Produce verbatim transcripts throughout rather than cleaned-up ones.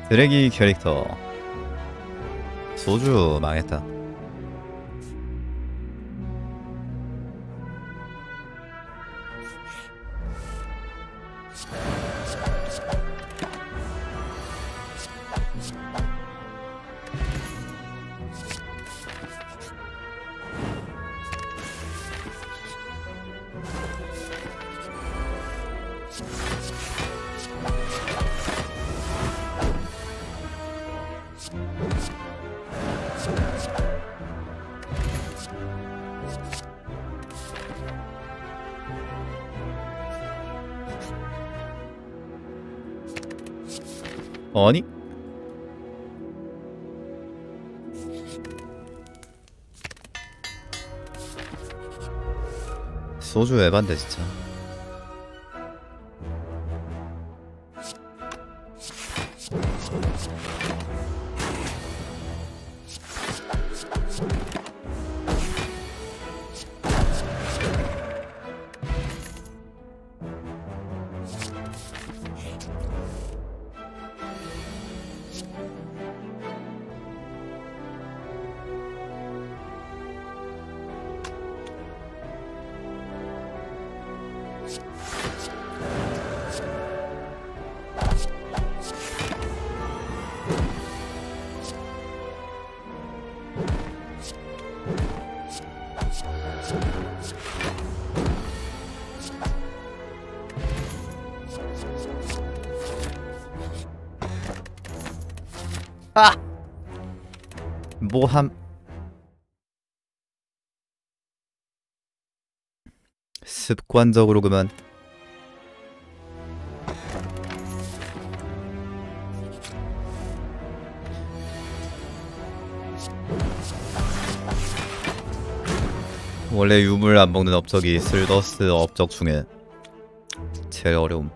쓰레기 캐릭터. 소주 망했다. 아니? 소주 에반데 진짜. 아! 뭐함. 습관적으로 그만. 원래 유물 안 먹는 업적이 슬더스 업적 중에 제일 어려움.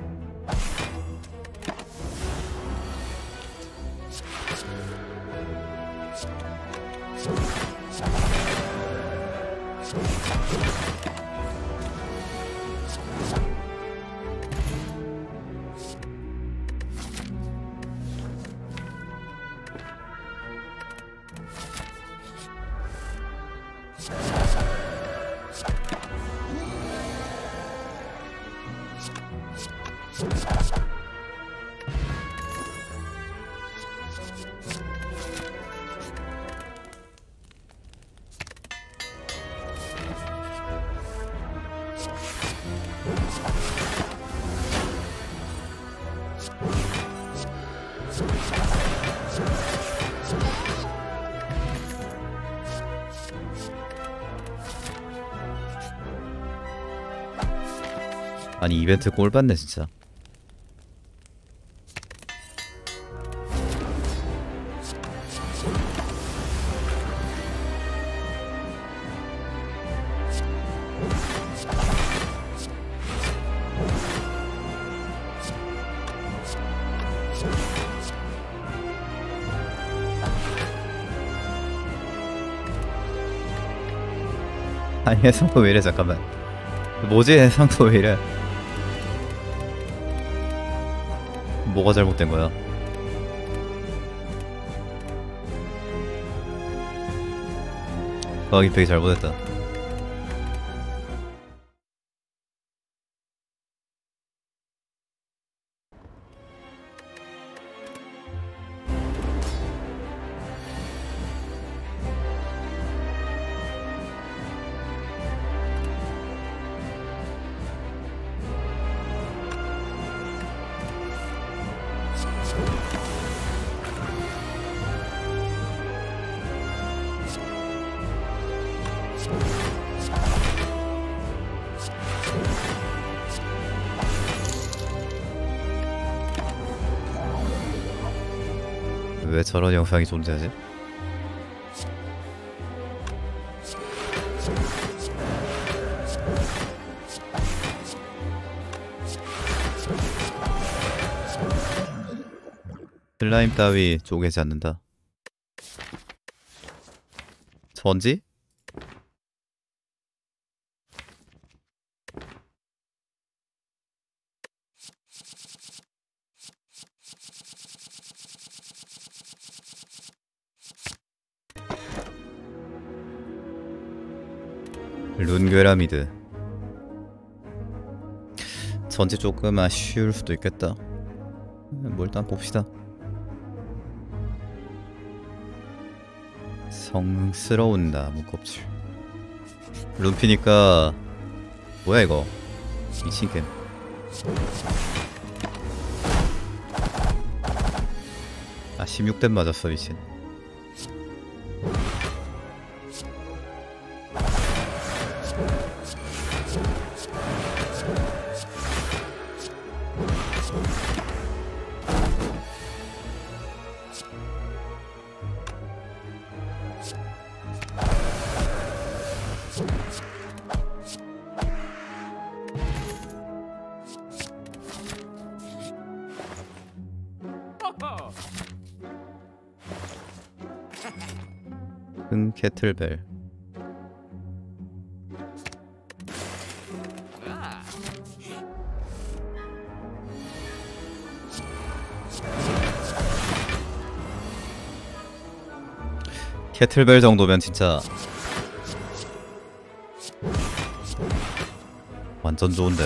아니 이벤트 꼴받네 진짜. 아니 해상도 왜 이래. 잠깐만. 뭐지 해상도 왜 이래. 뭐가 잘못된 거야? 과학 임팩이 잘못했다. 왜 저런 영상이 존재하지? 슬라임 따위 쪼개지 않는다. 전지? 룬괴라미드. 전지 조금 아쉬울 수도 있겠다. 뭐 일단 봅시다. 성스러운 나무 껍질. 룬피니까 뭐야 이거. 미친겜. 아 십육 댐 맞았어 미친. 큰 캐틀벨. 캐틀벨 정도면 진짜 완전 좋은데.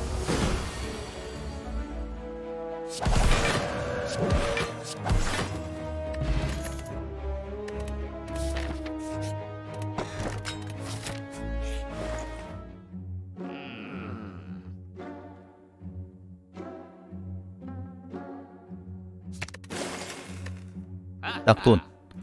딱 돈.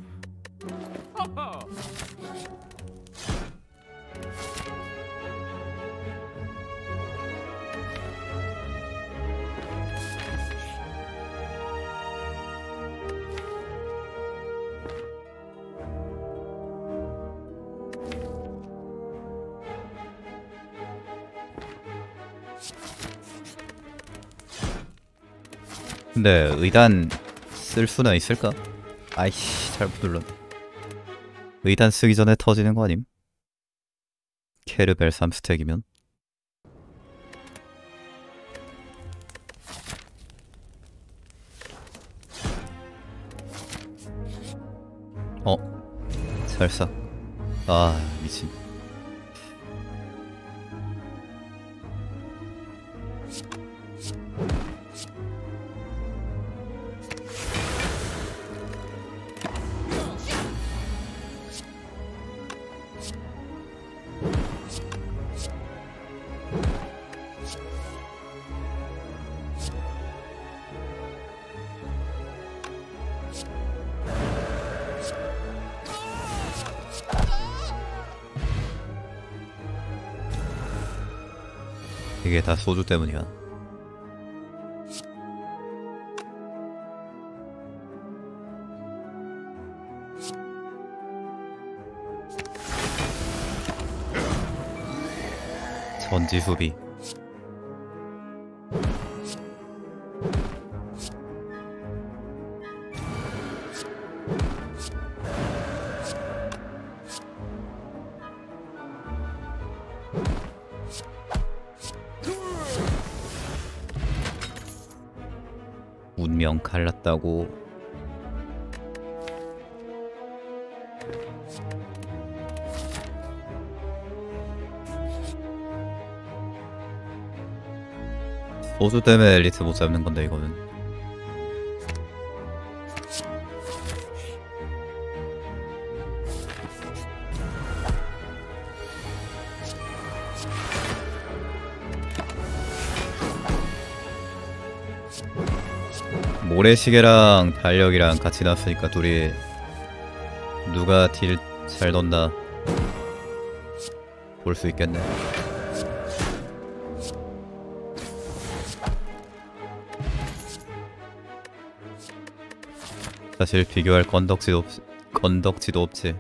근데 의단 쓸 수는 있을까? 아이씨 잘못 눌렀네. 의단 쓰기 전에 터지는 거 아님? 캐르벨 삼 스택이면? 어? 살싹. 아 미친. 이게 다 소주 때문이야. 전지 수비. 운명 갈랐다고. 소주 때문에 엘리트 못 잡는 건데 이거는. 모래시계랑 달력이랑 같이 났으니까 둘이 누가 딜 잘 넣나 볼 수 있겠네. 사실 비교할 건덕지도 없, 건덕지도 없지.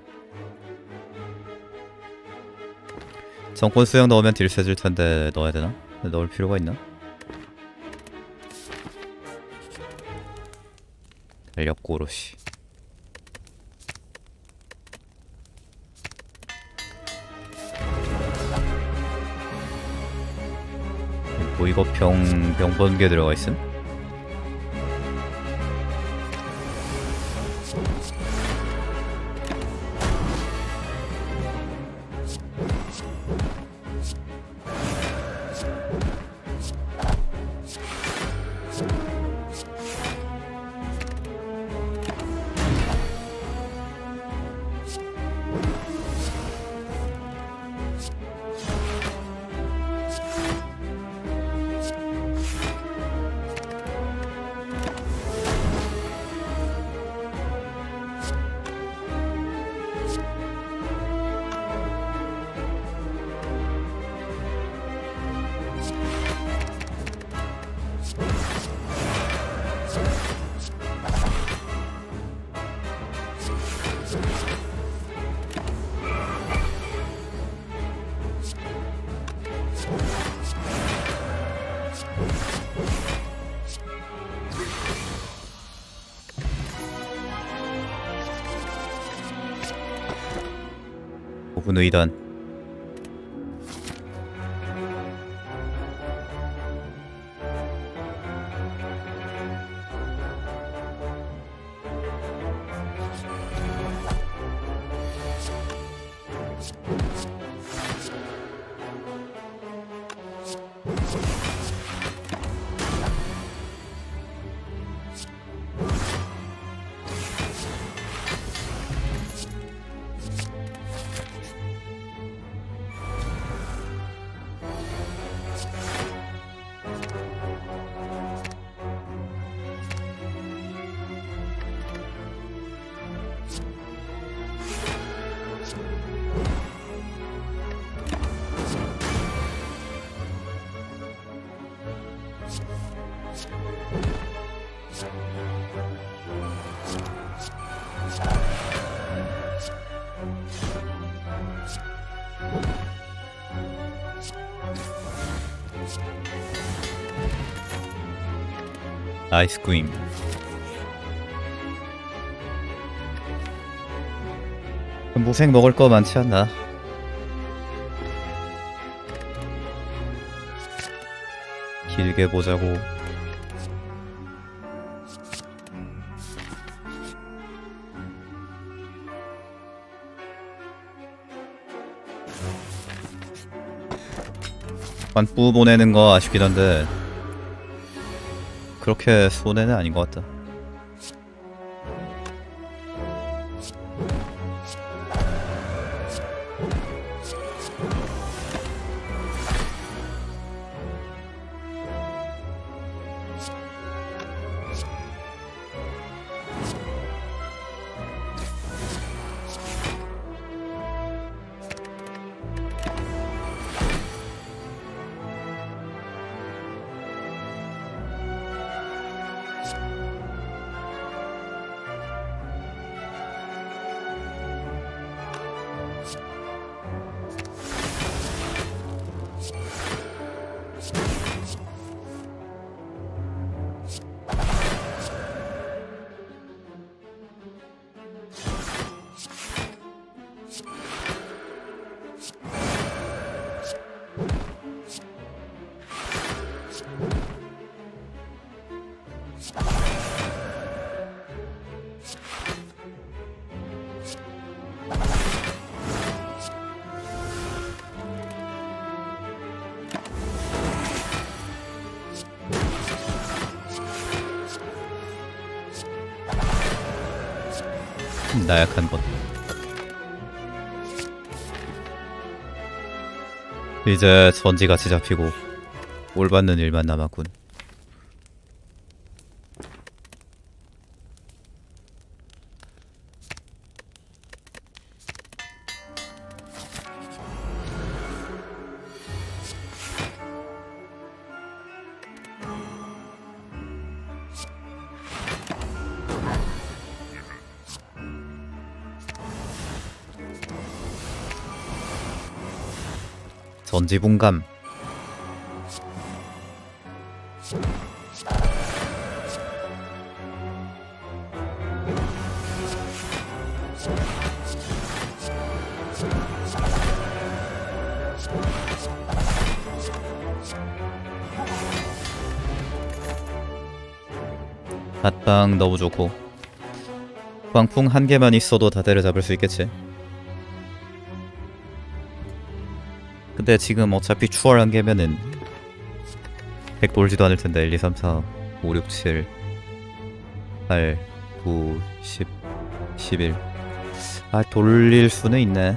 정권 수영 넣으면 딜 세질 텐데 넣어야 되나? 넣을 필요가 있나? 달력 고로시. 뭐 이거 병 병번개 들어가 있음? 오븐 의단. 아이스크림. 무색 먹을 거 많지 않나? 길게 보자고. 관뿌 보내는 거 아쉽긴 한데 그렇게 손해는 아닌 것 같다. 나약한 것. 이제 전지같이 잡히고 올받는 일만 남았군. 전지분감. 핫방 너무 좋고 광풍 한 개만 있어도 다대를 잡을 수 있겠지. 근데 지금 어차피 추월 한 개면은 백 돌지도 않을 텐데. 일, 이, 삼, 사, 오, 육, 칠, 팔, 구, 십, 십일. 아, 돌릴 수는 있네.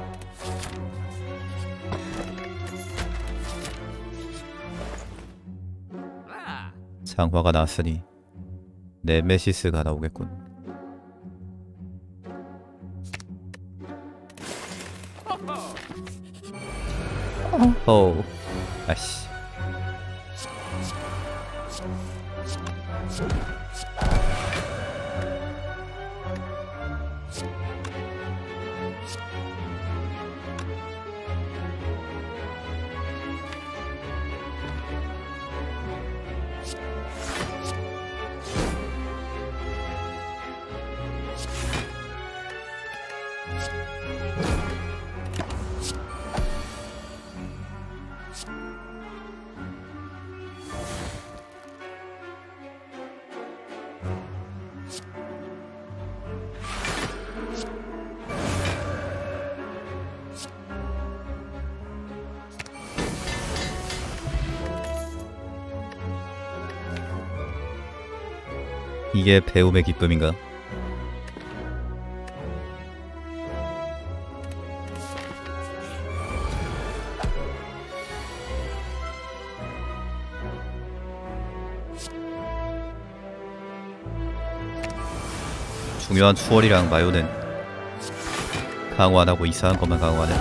장화가 나왔으니 네메시스가 나오겠군. 어, 아씨. 이게 배움의 기쁨인가? 중요한 추월이랑 마요는 강화 안하고 이상한 것만 강화하네.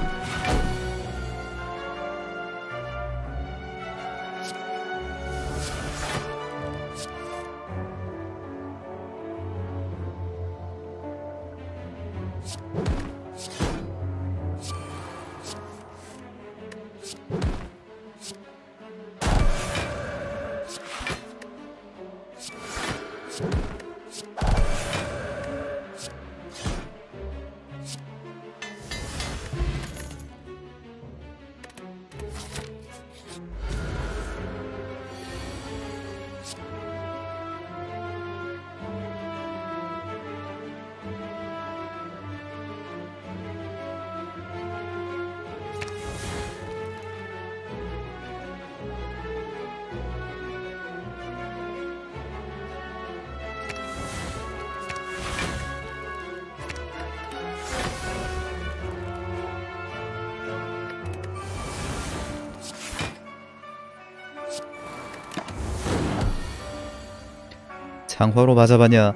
장화로 맞아봤냐?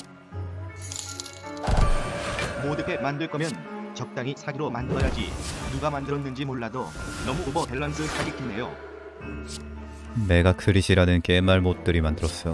모드게 만들 거면 적당히 사기로 만들어야지. 누가 만들었는지 몰라도 너무 오버 밸런스 사기캐네요. 메가 크릿이라는 게임말 못들이 만들었어요.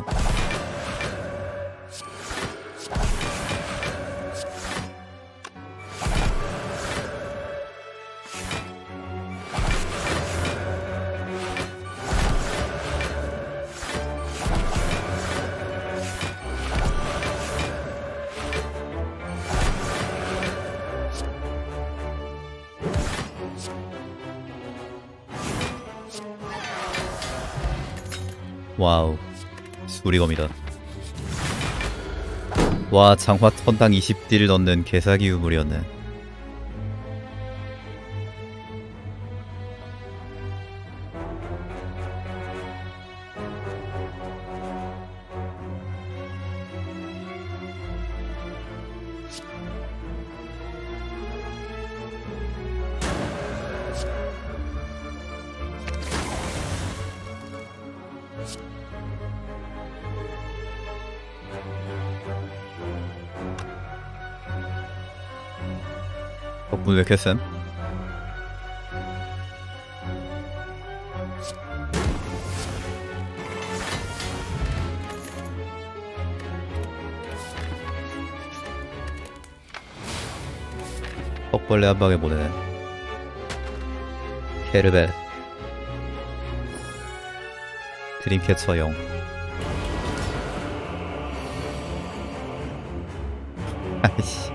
와우, 수리검이다. 와, 장화 턴당 이십 딜 넣는 개사기 유물이었네. 덕분 왜 이렇게 쌤? 턱벌레 한 방에 보내. 케르벨 드림캐쳐 영. 아이씨,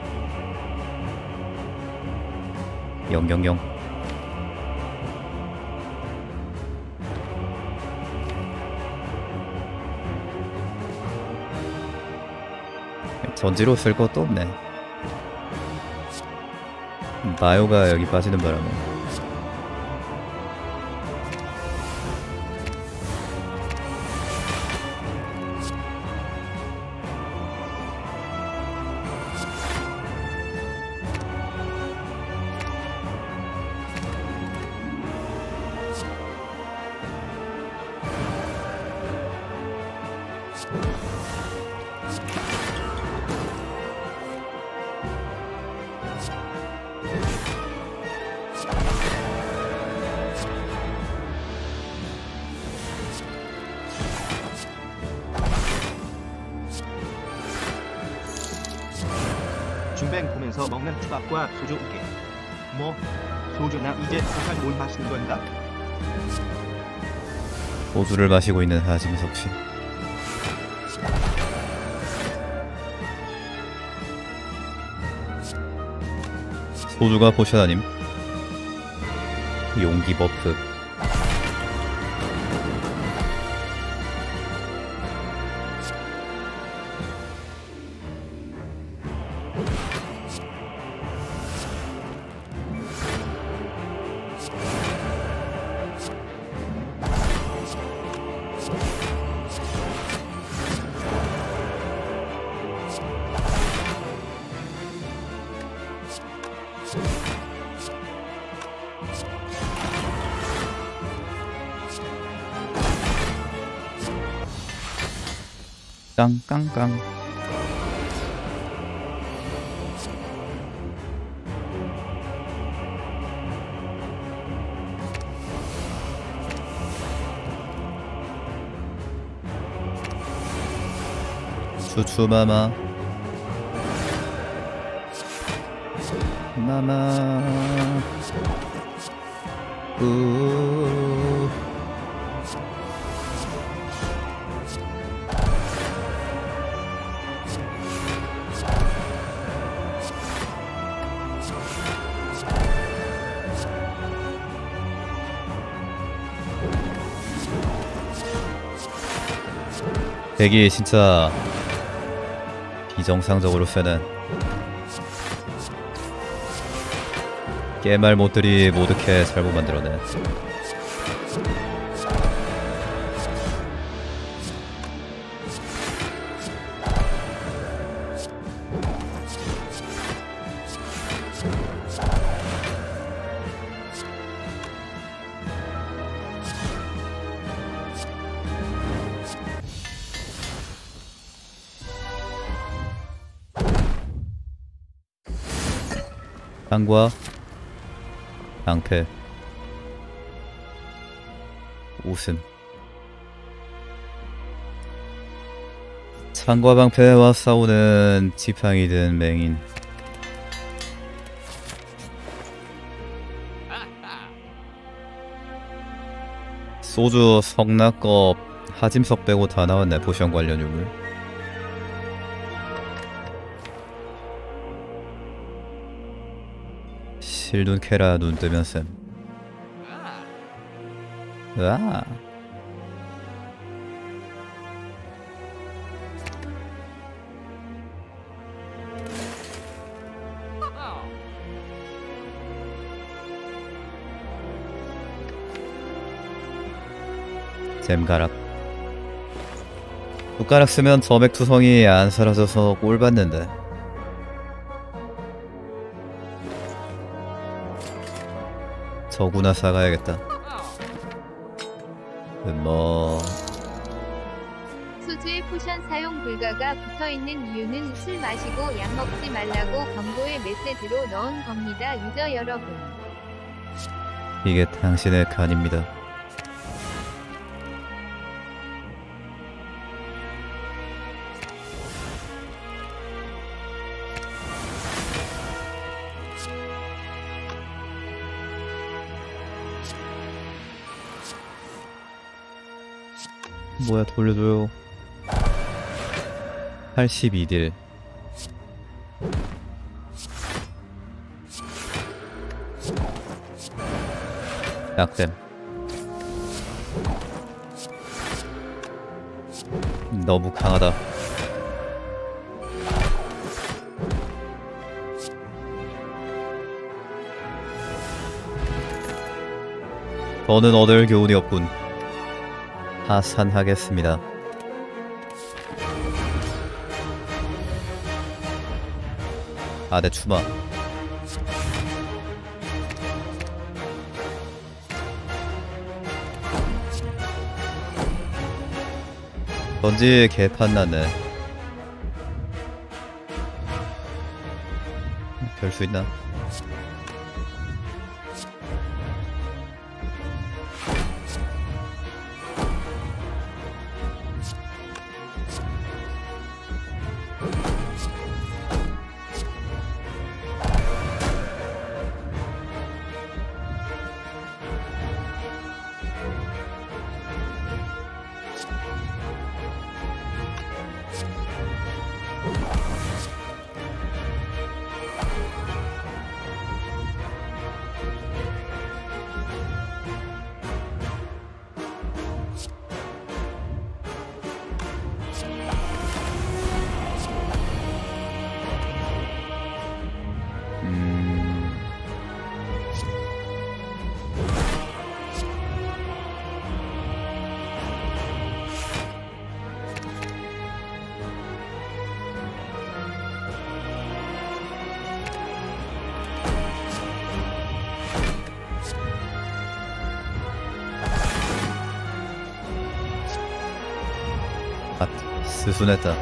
영영영. 전지로 쓸 것도 없네. 마요가 여기 빠지는 바람에 중뱅 보면서 먹는 초밥과 소주 우게. 뭐 소주나 이제 소살 뭘 마시는 건가? 소주를 마시고 있는 하진석 씨. 소주가 포션 아님? 용기 버프. 깡깡깡. 추추마마 마마 우 대기 진짜 비정상적으로 세는 깨말 못들이 모두캐 잘못 만들어내. 방과 방패 웃음. 창과 방패와 싸우는 지팡이든 맹인. 소주, 성낙겁, 하짐석 빼고 다 나왔네. 포션 관련 유물. 실눈 캐라. 눈 뜨면 쌤. 으아. 잼가락. 숟가락 쓰면 점액투성이 안 사라져서 꼴 받는데. 저구나 사가야겠다. 뭐 소주에 포션 사용 불가가 붙어있는 이유는 술 마시고 약 먹지 말라고 경고의 메시지로 넣은 겁니다. 유저 여러분. 이게 당신의 간입니다. 뭐야, 돌려줘요. 팔십이 딜. 약댐. 너무 강하다. 더는 얻을 교훈이 없군. 하산하겠습니다. 아대 추마. 던지 개판 났네. 별 수 있나? 스순했다.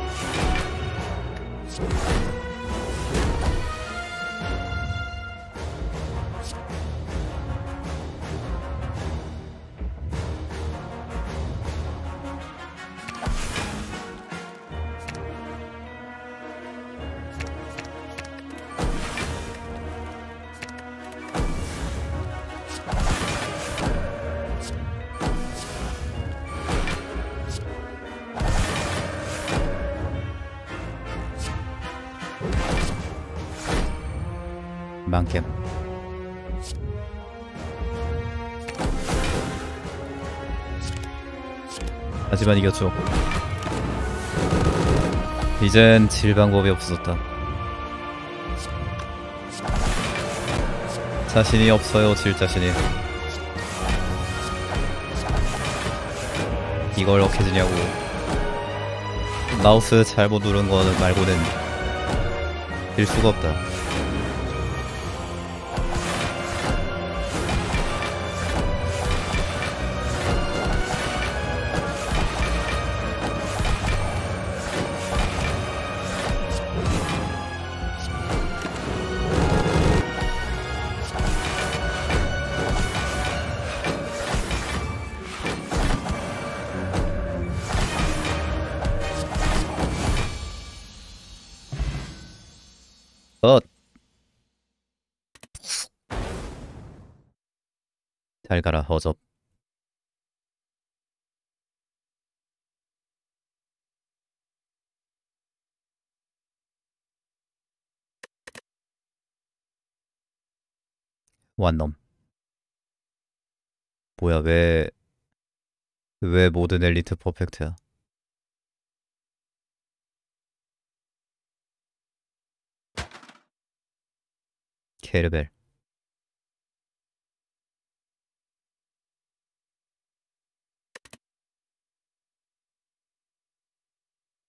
만캠. 하지만 이겼죠. 이젠 질 방법이 없어졌다. 자신이 없어요. 질 자신이. 이걸 어떻게 지냐고. 마우스 잘못 누른 거 말고는 질 수가 없다. 어. 잘 가라 허접. 완놈. 뭐야, 왜, 왜 모든 엘리트 퍼펙트야? 케르벨.